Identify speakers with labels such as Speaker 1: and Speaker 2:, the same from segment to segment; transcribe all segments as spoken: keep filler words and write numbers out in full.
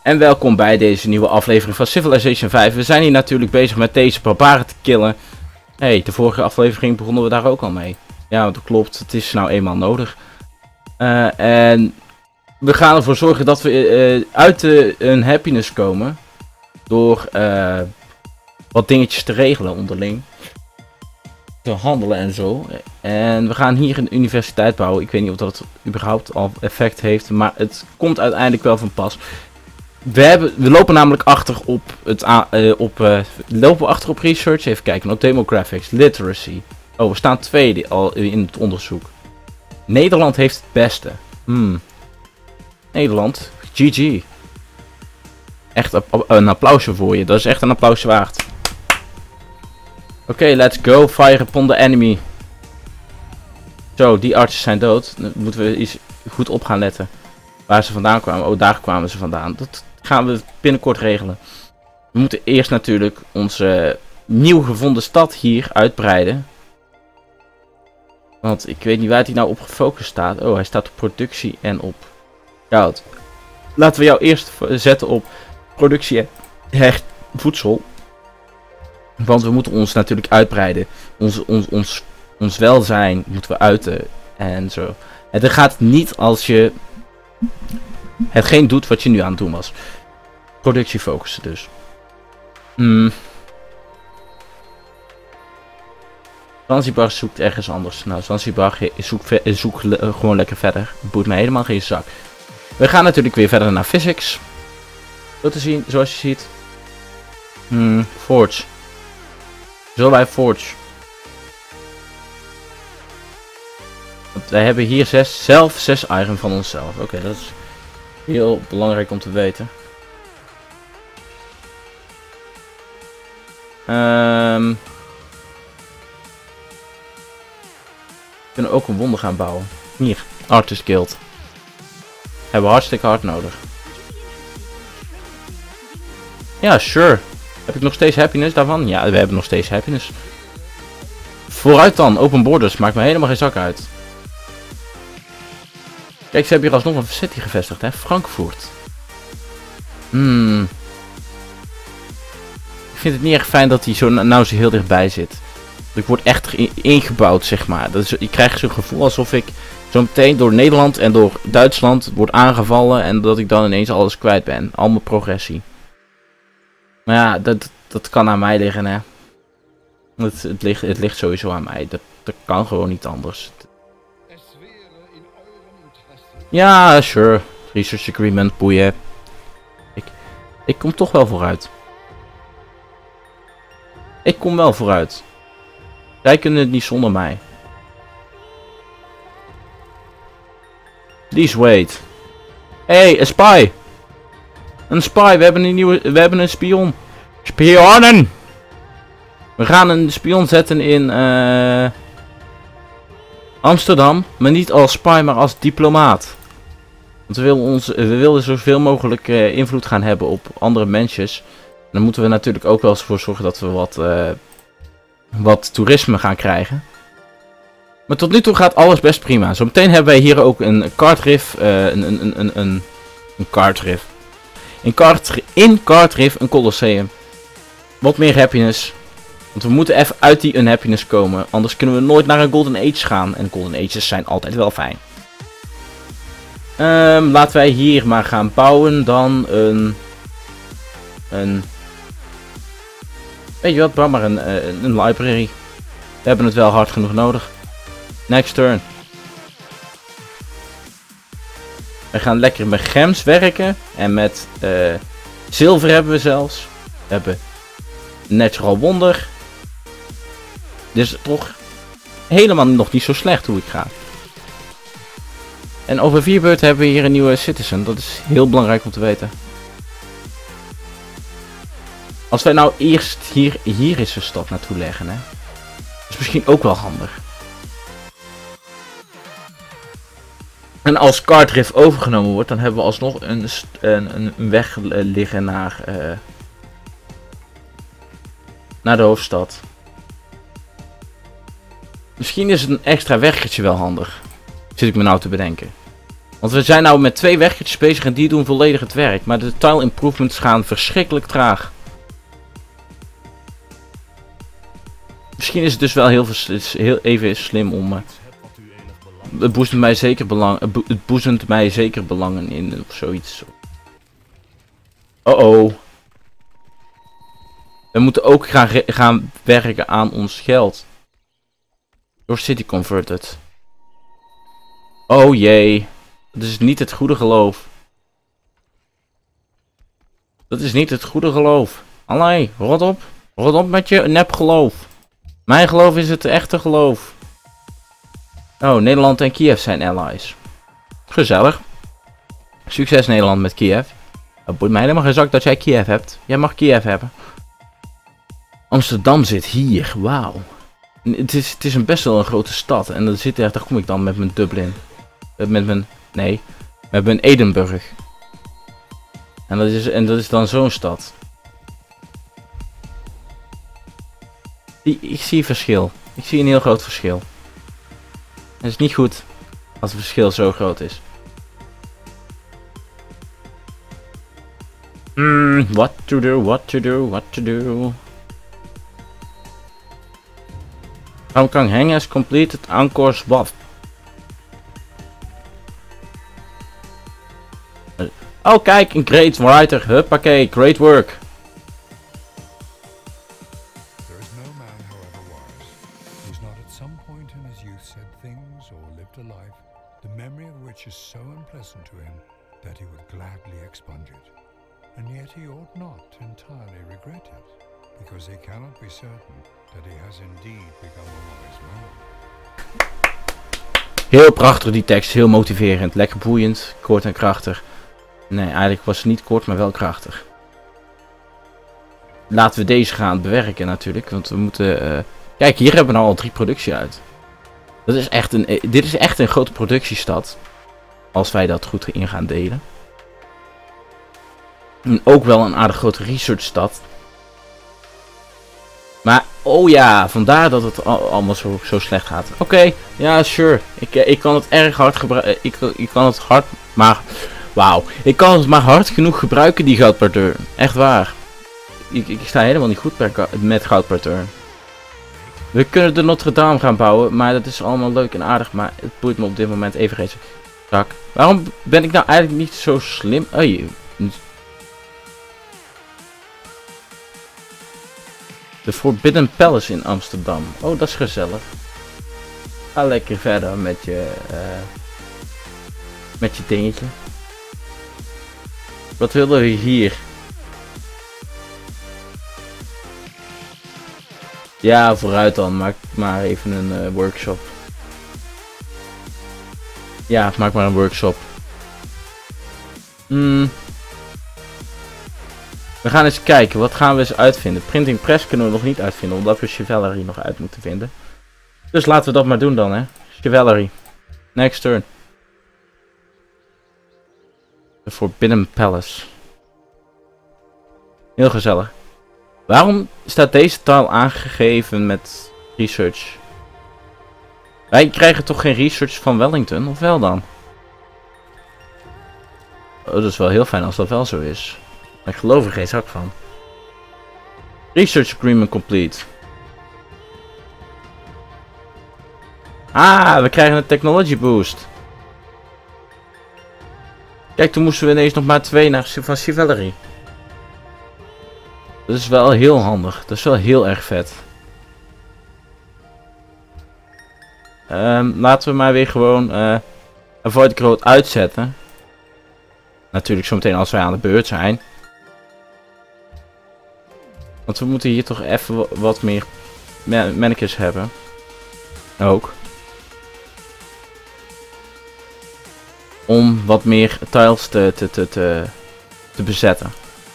Speaker 1: En welkom bij deze nieuwe aflevering van Civilization vijf. We zijn hier natuurlijk bezig met deze barbaren te killen. Hé, hey, de vorige aflevering begonnen we daar ook al mee. Ja, dat klopt. Het is nou eenmaal nodig. Uh, en we gaan ervoor zorgen dat we uh, uit de unhappiness komen. Door uh, wat dingetjes te regelen onderling. Te handelen en zo. En we gaan hier een universiteit bouwen. Ik weet niet of dat überhaupt al effect heeft. Maar het komt uiteindelijk wel van pas. We, hebben, we lopen namelijk achter op, het, uh, op, uh, lopen achter op research. Even kijken, op demographics, literacy. Oh, we staan tweede al in het onderzoek. Nederland heeft het beste. Hmm. Nederland, G G. Echt een applausje voor je, dat is echt een applausje waard. Oké, okay, let's go, fire upon the enemy. Zo, die archers zijn dood. Dan moeten we eens goed op gaan letten. Waar ze vandaan kwamen. Oh, daar kwamen ze vandaan. Dat gaan we binnenkort regelen. We moeten eerst natuurlijk onze nieuw gevonden stad hier uitbreiden. Want ik weet niet waar hij nou op gefocust staat. Oh, hij staat op productie en op goud. Laten we jou eerst zetten op productie en hecht voedsel. Want we moeten ons natuurlijk uitbreiden. Ons, ons, ons, ons welzijn moeten we uiten. En zo. En dat gaat niet als je hetgeen doet wat je nu aan het doen was. Productie focussen dus. Hmm. Zanzibar zoekt ergens anders. Nou, Zanzibar zoekt zoek gewoon lekker verder. Boeit me helemaal geen zak. We gaan natuurlijk weer verder naar physics. Zo te zien, zoals je ziet. Hmm, forge. Zullen wij forge? Want wij hebben hier zes, zelf zes iron van onszelf. Oké, okay, dat is heel belangrijk om te weten. Um, we kunnen ook een wonder gaan bouwen. Hier, Artist Guild. Hebben we hartstikke hard nodig. Ja, sure. Heb ik nog steeds happiness daarvan? Ja, we hebben nog steeds happiness. Vooruit dan, open borders. Maakt me helemaal geen zak uit. Kijk, ze hebben hier alsnog een city gevestigd, hè. Frankfurt. Hmm. Ik vind het niet echt fijn dat hij zo nou zo heel dichtbij zit. Ik word echt ingebouwd, zeg maar. Dat is, ik krijg zo'n gevoel alsof ik zo meteen door Nederland en door Duitsland word aangevallen. En dat ik dan ineens alles kwijt ben. Al mijn progressie. Maar ja, dat, dat kan aan mij liggen, hè. Het, het, ligt, het ligt sowieso aan mij. Dat, dat kan gewoon niet anders. Ja, sure. Research agreement, boeien. Ik, ik kom toch wel vooruit. Ik kom wel vooruit. Zij kunnen het niet zonder mij. Please wait. Hey, een spy. Een spy, we hebben een nieuwe, we hebben een spion. Spionnen! We gaan een spion zetten in uh, Amsterdam, maar niet als spy, maar als diplomaat. Want we willen, ons, we willen zoveel mogelijk uh, invloed gaan hebben op andere mensen. Dan moeten we natuurlijk ook wel eens voor zorgen dat we wat, uh, wat toerisme gaan krijgen. Maar tot nu toe gaat alles best prima. Zometeen hebben wij hier ook een Cardiff, uh, een, een, een, een, een Cardiff. In, Cart, in Cardiff een Colosseum. Wat meer happiness. Want we moeten even uit die unhappiness komen. Anders kunnen we nooit naar een Golden Age gaan. En Golden Ages zijn altijd wel fijn. Um, laten wij hier maar gaan bouwen. Dan een... Een... Weet je wat, bouw maar een, een, een library. We hebben het wel hard genoeg nodig. Next turn. We gaan lekker met gems werken. En met uh, zilver hebben we zelfs. We hebben natural wonder. Dus toch helemaal nog niet zo slecht hoe ik ga. En over vier beurten hebben we hier een nieuwe citizen. Dat is heel belangrijk om te weten. Als wij nou eerst hier, hier is een stad naartoe leggen, hè. Is misschien ook wel handig. En als Cardiff overgenomen wordt, dan hebben we alsnog een, een, een weg liggen naar, uh, naar de hoofdstad. Misschien is het een extra weggetje wel handig. Zit ik me nou te bedenken. Want we zijn nou met twee weggetjes bezig en die doen volledig het werk. Maar de tile improvements gaan verschrikkelijk traag. Misschien is het dus wel heel, heel even slim om... Uh, het boezemt mij zeker belang, het boezemt mij zeker belangen in of zoiets. Oh oh. We moeten ook gaan, gaan werken aan ons geld. Door City Converted. Oh jee. Dat is niet het goede geloof. Dat is niet het goede geloof. Allee, rot op. Rot op met je nep geloof. Mijn geloof is het echte geloof. Oh, Nederland en Kiev zijn allies. Gezellig. Succes Nederland met Kiev. Het boeit mij helemaal geen zak dat jij Kiev hebt. Jij mag Kiev hebben. Amsterdam zit hier. Wauw. Het is, het is een best wel een grote stad. En dan zit er, daar kom ik dan met mijn Dublin. Met mijn... Nee. Met mijn Edinburgh. En dat is, en dat is dan zo'n stad. Ik, ik zie verschil. Ik zie een heel groot verschil. Het is niet goed als het verschil zo groot is. Hmm, what to do, what to do, what to do. Hong Kong Hang has completed Angkor Wat. Oh kijk, een great writer, huppakee, great work.
Speaker 2: Is so unpleasant to him that he would gladly expunge it, and yet he ought not entirely regret it, because he cannot be certain that he has indeed become a wise man.
Speaker 1: Heel prachtig die tekst, heel motiverend, lekker boeiend, kort en krachtig. Nee, eigenlijk was het niet kort, maar wel krachtig. Laten we deze gaan bewerken natuurlijk, want we moeten... Uh... Kijk, hier hebben we nou al drie productie uit. Dat is echt een, dit is echt een grote productiestad. Als wij dat goed in gaan delen. En ook wel een aardig grote researchstad. Maar, oh ja, vandaar dat het al, allemaal zo, zo slecht gaat. Oké, okay, ja, sure. Ik, ik kan het erg hard gebruiken. Ik, ik kan het hard, maar... Wauw. Ik kan het maar hard genoeg gebruiken, die goud per turn. Echt waar. Ik, ik sta helemaal niet goed per, met goud per turn. We kunnen de Notre Dame gaan bouwen, maar dat is allemaal leuk en aardig. Maar het boeit me op dit moment evenreeds. Waarom ben ik nou eigenlijk niet zo slim? Oh, je... De Forbidden Palace in Amsterdam. Oh, dat is gezellig. Ga lekker verder met je... Uh, met je dingetje. Wat willen we hier? Ja, vooruit dan. Maak maar even een uh, workshop. Ja, maak maar een workshop. Hmm. We gaan eens kijken. Wat gaan we eens uitvinden? Printing press kunnen we nog niet uitvinden. Omdat we Chivalry nog uit moeten vinden. Dus laten we dat maar doen dan, hè. Chivalry. Next turn. The Forbidden Palace. Heel gezellig. Waarom staat deze taal aangegeven met research? Wij krijgen toch geen research van Wellington, of wel dan? Oh, dat is wel heel fijn als dat wel zo is. Maar ik geloof er geen zak van. Research agreement complete. Ah, we krijgen een technology boost. Kijk, toen moesten we ineens nog maar twee naar van Chivalry. Dat is wel heel handig. Dat is wel heel erg vet. Um, laten we maar weer gewoon uh, Avoid Growth uitzetten. Natuurlijk zometeen als wij aan de beurt zijn. Want we moeten hier toch even wat meer mannekes hebben. Ook. Om wat meer tiles te, te, te, te, te bezetten.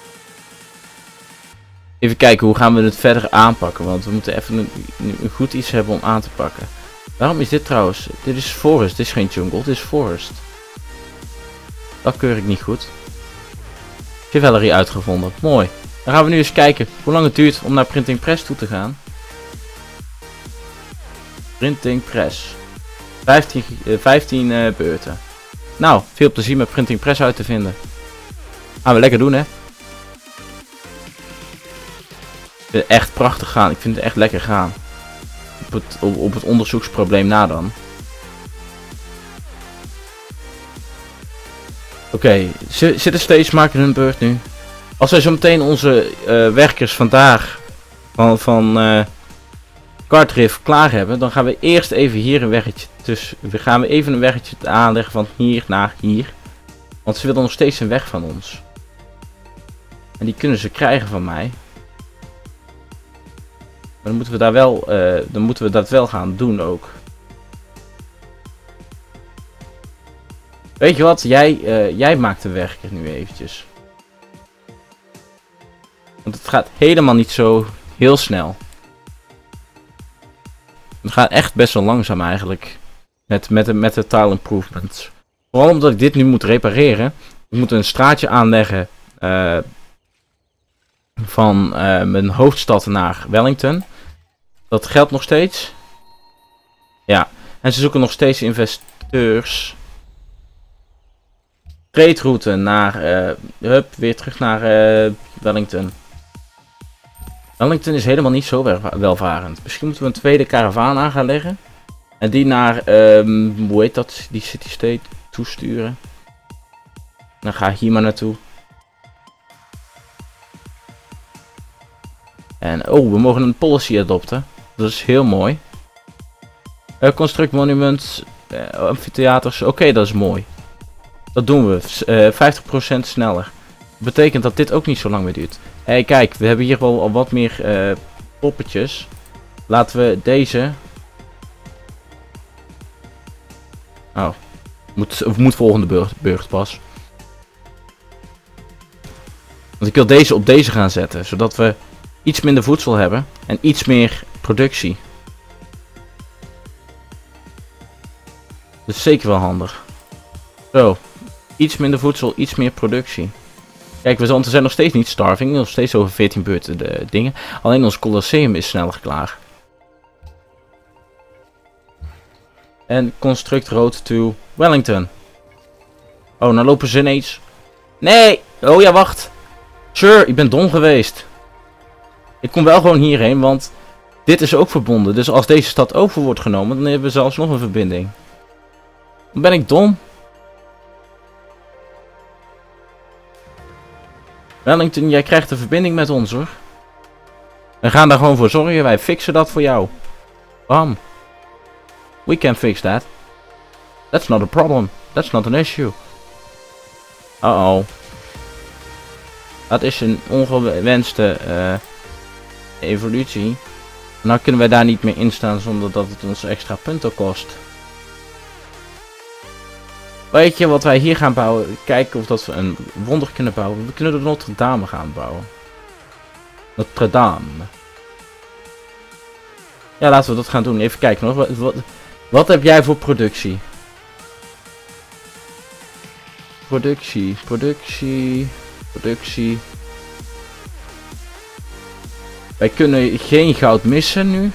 Speaker 1: Even kijken, hoe gaan we het verder aanpakken? Want we moeten even een, een goed iets hebben om aan te pakken. Waarom is dit trouwens? Dit is forest, dit is geen jungle, dit is forest. Dat keur ik niet goed. Chivalry uitgevonden, mooi. Dan gaan we nu eens kijken hoe lang het duurt om naar Printing Press toe te gaan. Printing Press. vijftien, uh, vijftien uh, beurten. Nou, veel plezier met Printing Press uit te vinden. Gaan we lekker doen, hè. Ik vind het echt prachtig gaan. Ik vind het echt lekker gaan. Op het, op, op het onderzoeksprobleem na dan. Oké, okay. Zitten steeds maken hun beurt nu. Als wij zo meteen onze uh, werkers vandaag van, van uh, Cartridge klaar hebben, dan gaan we eerst even hier een weggetje tussen. We gaan we even een weggetje aanleggen van hier naar hier. Want ze willen nog steeds een weg van ons. En die kunnen ze krijgen van mij. Maar dan moeten we daar wel, uh, dan moeten we dat wel gaan doen ook. Weet je wat? Jij, uh, jij maakt de werker nu eventjes. Want het gaat helemaal niet zo heel snel. Het gaat echt best wel langzaam eigenlijk. Met, met, de, met de tile improvements. Vooral omdat ik dit nu moet repareren. Ik moet een straatje aanleggen. Uh, van uh, mijn hoofdstad naar Wellington. Dat geldt nog steeds. Ja. En ze zoeken nog steeds investeurs. Trade route naar, uh, hup, weer terug naar uh, Wellington. Wellington is helemaal niet zo welvarend. Misschien moeten we een tweede karavaan aan gaan leggen. En die naar, um, hoe heet dat, die city state toesturen. Dan ga ik hier maar naartoe. En, oh, we mogen een policy adopten. Dat is heel mooi. Uh, construct monuments, uh, amfitheaters, oké, okay, dat is mooi. Dat doen we, uh, vijftig procent sneller. Dat betekent dat dit ook niet zo lang meer duurt. Hé, hey, kijk, we hebben hier wel al wat meer uh, poppetjes. Laten we deze... Oh, moet, of moet volgende beurt, beurt pas. Want ik wil deze op deze gaan zetten, zodat we iets minder voedsel hebben en iets meer productie. Dat is zeker wel handig. Zo. Iets minder voedsel, iets meer productie. Kijk, we zijn nog steeds niet starving. Nog steeds over veertien beurten de dingen. Alleen ons Colosseum is sneller klaar. En construct road to Wellington. Oh, nou lopen ze ineens. Nee! Oh ja, wacht. Sure, ik ben dom geweest. Ik kom wel gewoon hierheen, want dit is ook verbonden. Dus als deze stad over wordt genomen, dan hebben we zelfs nog een verbinding. Dan ben ik dom. Wellington, jij krijgt een verbinding met ons hoor. We gaan daar gewoon voor zorgen. Wij fixen dat voor jou. Bam. We can fix that. That's not a problem. That's not an issue. Uh-oh. Dat is een ongewenste uh, evolutie. Nou kunnen wij daar niet meer in staan zonder dat het ons extra punten kost. Weet je wat wij hier gaan bouwen? Kijken of dat we een wonder kunnen bouwen. We kunnen de Notre Dame gaan bouwen. Notre Dame. Ja, laten we dat gaan doen. Even kijken nog. Wat, wat, wat heb jij voor productie? Productie, productie, productie. Wij kunnen geen goud missen nu.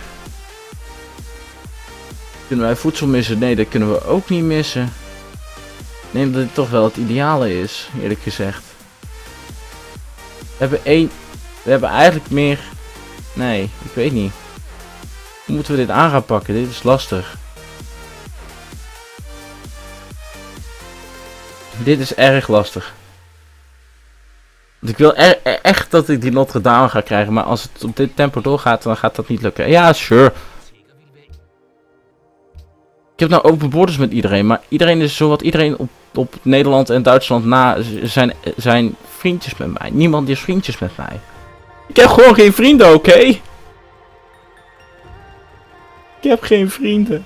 Speaker 1: Kunnen wij voedsel missen? Nee, dat kunnen we ook niet missen. Ik denk dat dit toch wel het ideale is, eerlijk gezegd. We hebben één... We hebben eigenlijk meer... Nee, ik weet niet. Hoe moeten we dit aan gaan pakken? Dit is lastig. Dit is erg lastig. Want ik wil er, er, echt dat ik die Notre Dame ga krijgen. Maar als het op dit tempo doorgaat, dan gaat dat niet lukken. Ja, sure. Ik heb nou open borders met iedereen. Maar iedereen is zowat iedereen op, op Nederland en Duitsland na zijn, zijn vriendjes met mij. Niemand is vriendjes met mij. Ik heb gewoon geen vrienden, oké? Okay? Ik heb geen vrienden.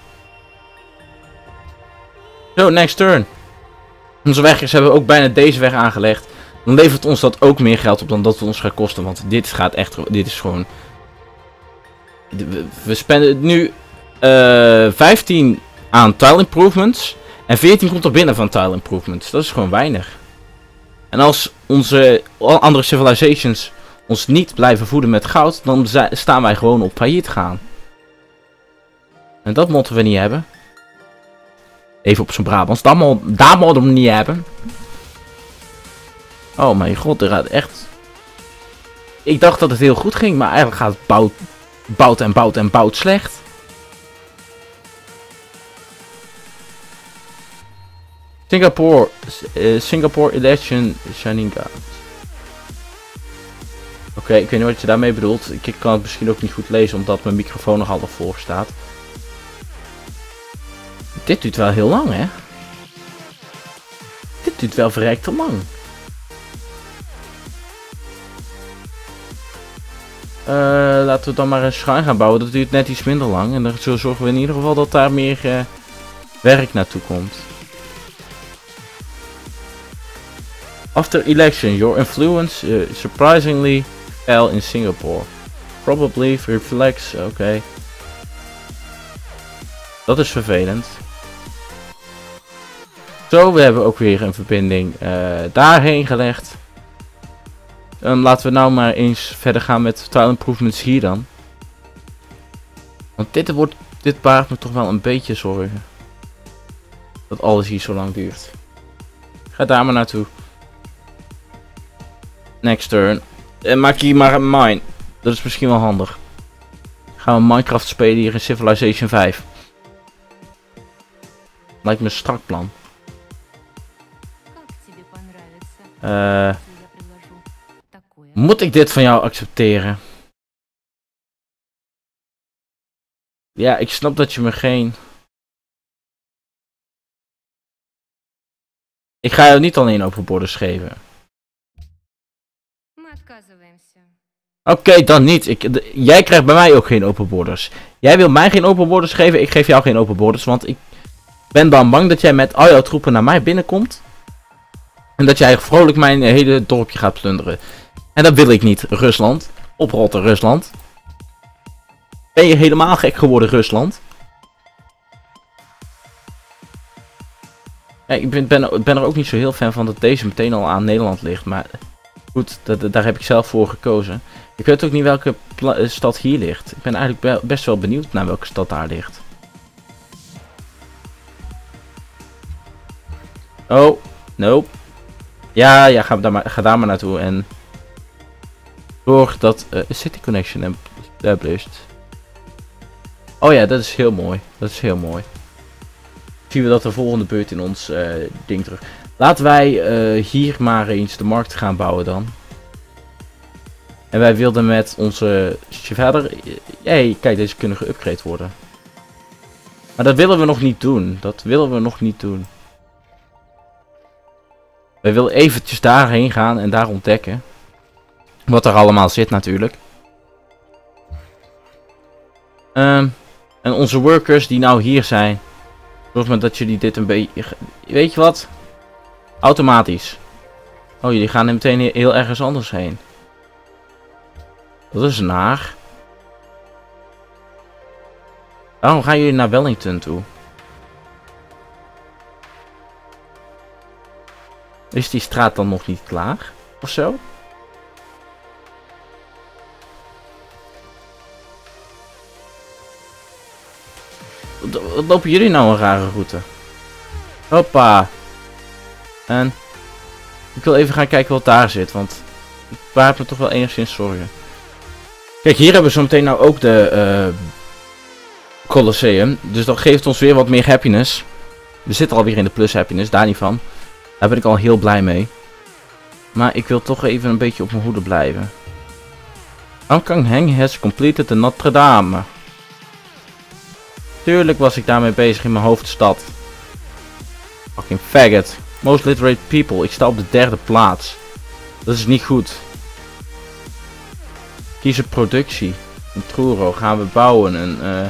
Speaker 1: Zo, next turn. Onze weggers hebben ook bijna deze weg aangelegd. Dan levert ons dat ook meer geld op dan dat het ons gaat kosten. Want dit gaat echt... Dit is gewoon... We, we spenden nu uh, vijftien aan tile improvements. En veertien komt er binnen van tile improvements. Dat is gewoon weinig. En als onze andere civilizations ons niet blijven voeden met goud, dan staan wij gewoon op failliet gaan. En dat moeten we niet hebben. Even op zijn Brabants. Dat moet dat moet hem niet hebben. Oh mijn god, er gaat echt... Ik dacht dat het heel goed ging, maar eigenlijk gaat het bout, bout en bout en bout slecht. Singapore, uh, Singapore Election Shining God. Oké, okay, ik weet niet wat je daarmee bedoelt. Ik, ik kan het misschien ook niet goed lezen, omdat mijn microfoon nog half voor staat. Dit duurt wel heel lang, hè? Dit duurt wel verrekt te lang. Uh, laten we dan maar een schuin gaan bouwen. Dat duurt net iets minder lang. En dan zorgen we in ieder geval dat daar meer uh, werk naartoe komt. After election, your influence uh, surprisingly fell in Singapore. Probably reflects... Oké. Okay. Dat is vervelend. Zo, we hebben ook weer een verbinding uh, daarheen gelegd. Um, laten we nou maar eens verder gaan met tile improvements hier dan. Want dit, wordt, dit baart me toch wel een beetje zorgen. Dat alles hier zo lang duurt. Ga daar maar naartoe. Next turn. En maak hier maar een mine. Dat is misschien wel handig. Gaan we Minecraft spelen hier in Civilization vijf. Lijkt me een strak plan. Uh, moet ik dit van jou accepteren? Ja, ik snap dat je me geen... Ik ga jou niet alleen open borders geven. Oké, okay, dan niet. Ik, de, jij krijgt bij mij ook geen open borders. Jij wil mij geen open borders geven, ik geef jou geen open borders. Want ik ben dan bang dat jij met al jouw troepen naar mij binnenkomt. En dat jij vrolijk mijn hele dorpje gaat plunderen. En dat wil ik niet, Rusland. Oprotten, Rusland. Ben je helemaal gek geworden, Rusland? Ja, ik ben, ben, ben er ook niet zo heel fan van dat deze meteen al aan Nederland ligt. Maar goed, dat, daar heb ik zelf voor gekozen. Ik weet ook niet welke stad hier ligt. Ik ben eigenlijk best wel benieuwd naar welke stad daar ligt. Oh, nope. Ja, ja, ga daar maar, ga daar maar naartoe en zorg dat uh, City Connection established. Oh ja, dat is heel mooi. Dat is heel mooi. Zien we dat de volgende beurt in ons uh, ding terug. Laten wij uh, hier maar eens de markt gaan bouwen dan. En wij wilden met onze verder. Hey, kijk, deze kunnen geüpgrade worden. Maar dat willen we nog niet doen. Dat willen we nog niet doen. We willen eventjes daarheen gaan en daar ontdekken. Wat er allemaal zit natuurlijk. Um, en onze workers die nou hier zijn. Zorg maar dat jullie dit een beetje... Weet je wat? Automatisch. Oh, jullie gaan er meteen heel ergens anders heen. Dat is naar. Waarom gaan jullie naar Wellington toe? Is die straat dan nog niet klaar? Of zo? Wat lopen jullie nou een rare route? Hoppa. En ik wil even gaan kijken wat daar zit, want ik baart me toch wel enigszins zorgen. Kijk, hier hebben we zo meteen nou ook de uh, Colosseum. Dus dat geeft ons weer wat meer happiness. We zitten alweer in de plus happiness, daar niet van. Daar ben ik al heel blij mee. Maar ik wil toch even een beetje op mijn hoede blijven. Ankang Heng has completed the Notre Dame. Tuurlijk was ik daarmee bezig in mijn hoofdstad. Fucking faggot. Most literate people. Ik sta op de derde plaats. Dat is niet goed. Kiezen productie. Een Truro. Gaan we bouwen. Een, uh...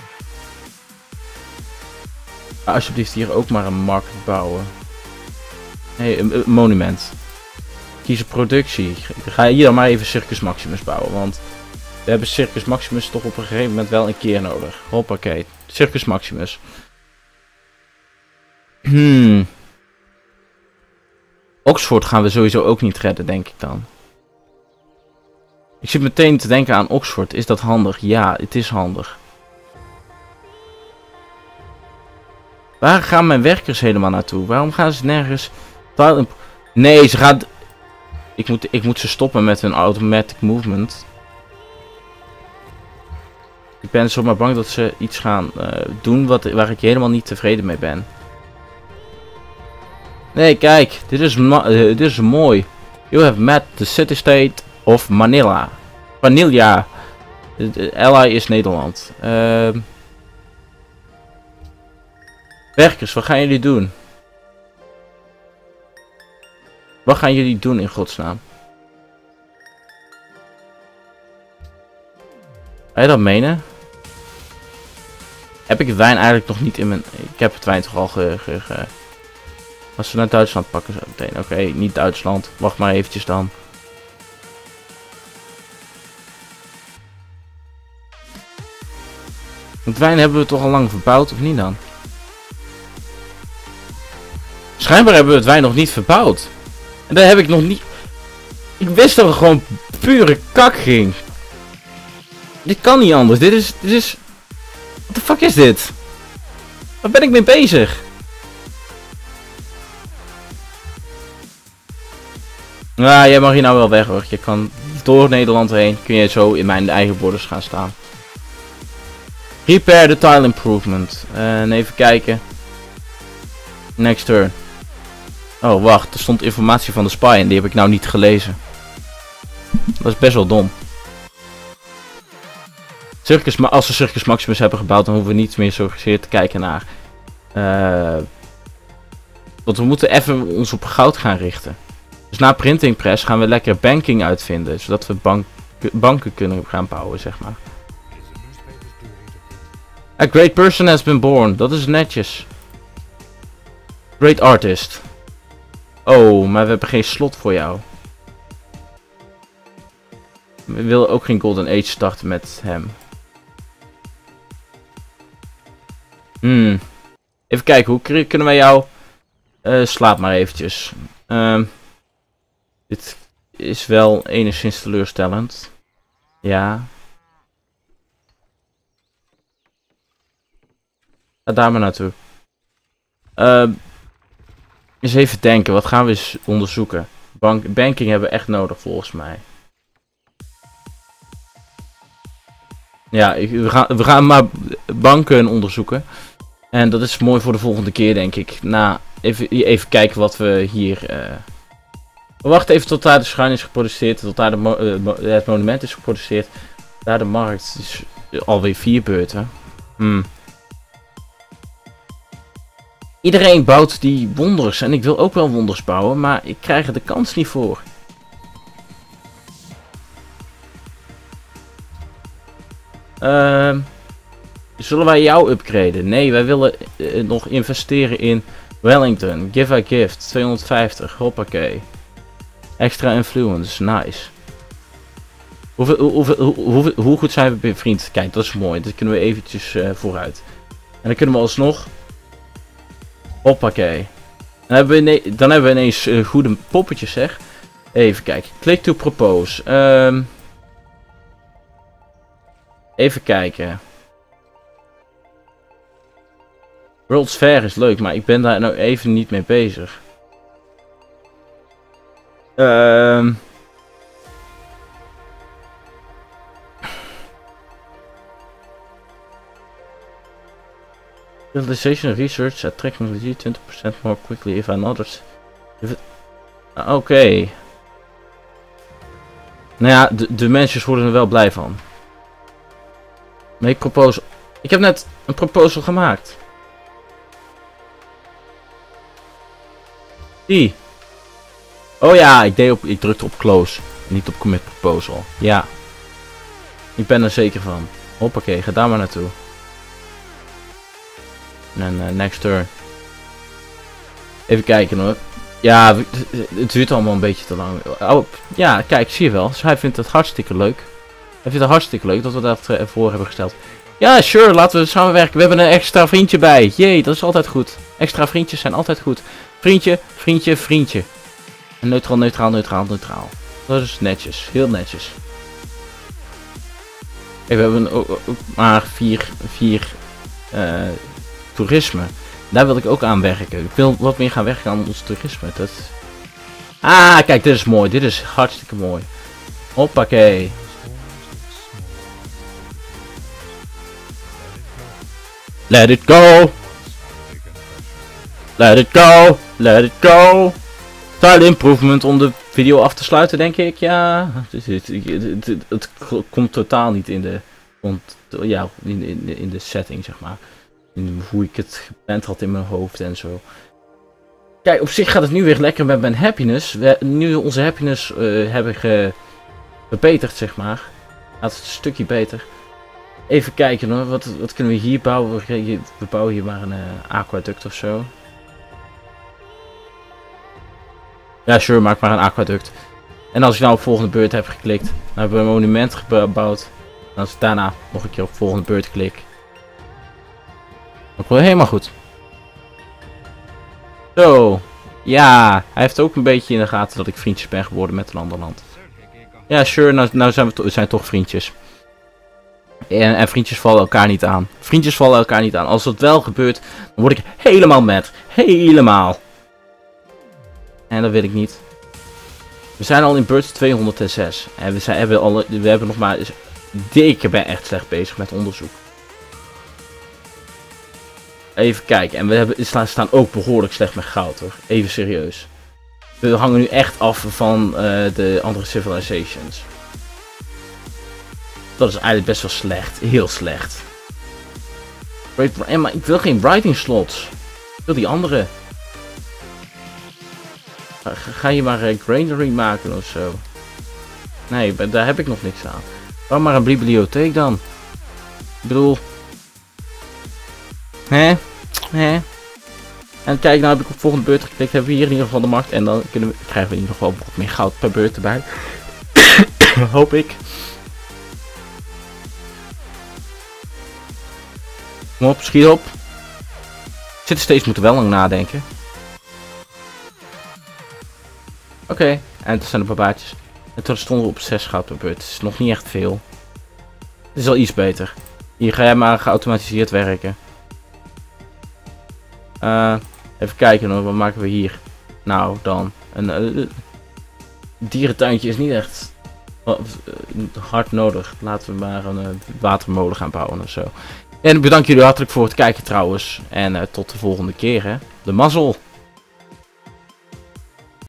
Speaker 1: alsjeblieft hier ook maar een markt bouwen. Nee, een, een monument. Kiezen productie. Ga hier dan maar even Circus Maximus bouwen. Want we hebben Circus Maximus toch op een gegeven moment wel een keer nodig. Hoppakee. Circus Maximus. Hmm. Oxford gaan we sowieso ook niet redden, denk ik dan. Ik zit meteen te denken aan Oxford. Is dat handig? Ja, het is handig. Waar gaan mijn werkers helemaal naartoe? Waarom gaan ze nergens... Nee, ze gaan... Ik moet, ik moet ze stoppen met hun automatic movement. Ik ben zomaar bang dat ze iets gaan uh, doen wat, waar ik helemaal niet tevreden mee ben. Nee, kijk. Dit is, uh, dit is mooi. You have met the city-state of Manila. Vanilla. Ally is Nederland. Uh, werkers, wat gaan jullie doen? Wat gaan jullie doen in godsnaam? Ga je dat menen? Heb ik het wijn eigenlijk nog niet in mijn... Ik heb het wijn toch al ge... ge, ge... Als we naar Duitsland pakken zo meteen. Oké, okay, niet Duitsland. Wacht maar eventjes dan. Het wijn hebben we toch al lang verbouwd, of niet dan? Schijnbaar hebben we het wijn nog niet verbouwd. En daar heb ik nog niet... Ik wist dat het gewoon pure kak ging. Dit kan niet anders. Dit is... Dit is... What the fuck is dit? Waar ben ik mee bezig? Nou, jij mag hier nou wel weg hoor. Je kan door Nederland heen. Kun je zo in mijn eigen borders gaan staan. Repair the tile improvement. En even kijken. Next turn. Oh, wacht. Er stond informatie van de spy en die heb ik nou niet gelezen. Dat is best wel dom. Circus, maar als we Circus Maximus hebben gebouwd, dan hoeven we niet meer zo gezeerd te kijken naar. Uh, want we moeten even ons op goud gaan richten. Dus na printing press gaan we lekker banking uitvinden. Zodat we bank, banken kunnen gaan bouwen, zeg maar. A great person has been born. Dat is netjes. Great artist. Oh, maar we hebben geen slot voor jou. We willen ook geen Golden Age starten met hem. Hmm. Even kijken, hoe kunnen wij jou... Uh, slaap maar eventjes. Um, dit is wel enigszins teleurstellend. Ja. Ga daar maar naartoe. Uh, eens even denken, wat gaan we eens onderzoeken? Bank banking hebben we echt nodig volgens mij. Ja, ik, we, gaan, we gaan maar banken onderzoeken. En dat is mooi voor de volgende keer, denk ik. Nou, even, even kijken wat we hier... Uh... We wachten even tot daar de schuin is geproduceerd. Tot daar de mo uh, het monument is geproduceerd. Daar de markt is alweer vier beurten. Hmm. Iedereen bouwt die wonders. En ik wil ook wel wonders bouwen. Maar ik krijg er de kans niet voor. Uh, zullen wij jou upgraden? Nee, wij willen uh, nog investeren in Wellington. Give a gift. tweehonderdvijftig. Hoppakee. Extra influence. Nice. Hoeveel, hoeveel, hoe, hoe, hoe goed zijn we bevriend? Kijk, dat is mooi. Dat kunnen we eventjes uh, vooruit. En dan kunnen we alsnog... Hoppakee. Dan hebben we, ine dan hebben we ineens uh, goede poppetjes, zeg. Even kijken. Click to propose. Um, even kijken. World's Fair is leuk, maar ik ben daar nou even niet mee bezig. Um, Civilization research at technology twenty percent more quickly if another. Oké. Okay. Nou ja, de, de mensen worden er wel blij van. Make proposal. Ik heb net een proposal gemaakt. Die. Oh ja, ik, deed op, ik drukte op close. Niet op commit proposal. Ja. Ik ben er zeker van. Hoppakee, ga daar maar naartoe. En uh, next turn. Even kijken hoor. Ja, het duurt allemaal een beetje te lang. Oh, ja, kijk, zie je wel. Dus hij vindt het hartstikke leuk. Hij vindt het hartstikke leuk dat we dat ervoor hebben gesteld. Ja, sure, laten we samenwerken. We hebben een extra vriendje bij. Jee, dat is altijd goed. Extra vriendjes zijn altijd goed. Vriendje, vriendje, vriendje. En neutraal, neutraal, neutraal, neutraal. Dat is netjes. Heel netjes. Hey, we hebben ook maar vier, vier uh, toerisme. Daar wil ik ook aan werken. Ik wil wat meer gaan werken aan ons toerisme. Dat... Ah, kijk, dit is mooi. Dit is hartstikke mooi. Hoppakee. Let it go. Let it go. Let it go. Style improvement om de video af te sluiten, denk ik. Ja, het, het, het, het, het komt totaal niet in de, ja, in, in, in de setting, zeg maar. In hoe ik het gepland had in mijn hoofd en zo. Kijk, op zich gaat het nu weer lekker met mijn happiness. We, nu onze happiness uh, hebben ge, verbeterd, zeg maar. Gaat het een stukje beter. Even kijken hoor, wat, wat kunnen we hier bouwen? We bouwen hier maar een uh, aquaduct of zo. Ja, sure, maak maar een aquaduct. En als ik nou op volgende beurt heb geklikt, dan hebben we een monument gebouwd. En als ik daarna nog een keer op volgende beurt klik, dan komt het helemaal goed. Zo, ja, hij heeft ook een beetje in de gaten dat ik vriendjes ben geworden met een ander land. Ja, sure, nou, nou zijn we, to we zijn toch vriendjes. En, en vriendjes vallen elkaar niet aan. Vriendjes vallen elkaar niet aan. Als dat wel gebeurt, dan word ik helemaal mad. Helemaal. En dat wil ik niet. We zijn al in Birds tweehonderdzes. En we, zijn, hebben, al, we hebben nog maar... Ik ben echt slecht bezig met onderzoek. Even kijken. En we hebben, staan ook behoorlijk slecht met goud hoor. Even serieus. We hangen nu echt af van uh, de andere civilizations. Dat is eigenlijk best wel slecht. Heel slecht. Maar ik wil geen writing slots. Ik wil die andere. Ga, ga je maar uh, granary maken of zo. Nee, daar heb ik nog niks aan. Bouw maar een bibliotheek dan. Ik bedoel... Hè? Hè? En kijk, nou heb ik op volgende beurt geklikt. Hebben we hier in ieder geval de markt. En dan kunnen we, krijgen we in ieder geval wat meer goud per beurt erbij. Hoop ik. Kom op, schiet op. Zitten steeds moeten wel lang nadenken. Oké, okay. En dat zijn de barbaartjes. En toen stonden we op zes goud per beurt. Het is nog niet echt veel. Het is al iets beter. Hier ga jij maar geautomatiseerd werken. Uh, even kijken hoor, wat maken we hier? Nou dan, een uh, dierentuintje is niet echt uh, hard nodig. Laten we maar een uh, watermolen gaan bouwen of zo. En ik bedank jullie hartelijk voor het kijken trouwens. En uh, tot de volgende keer hè. De mazzel!